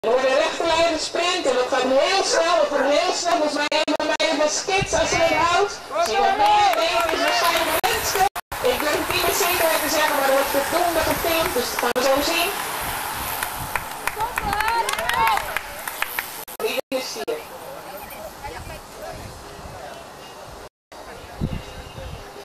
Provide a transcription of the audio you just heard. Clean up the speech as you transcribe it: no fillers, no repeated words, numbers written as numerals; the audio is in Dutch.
Er wordt een rechte lijn gesprint en dat gaat heel snel. Dat wordt heel snel. Volgens mij hebben wij een skits als je het houdt. Zie je wat meer? Nee, het is waarschijnlijk Renske. Ik durf het niet met zekerheid te zeggen, maar er wordt verdomme gefilmd. Dus dat gaan we zo zien.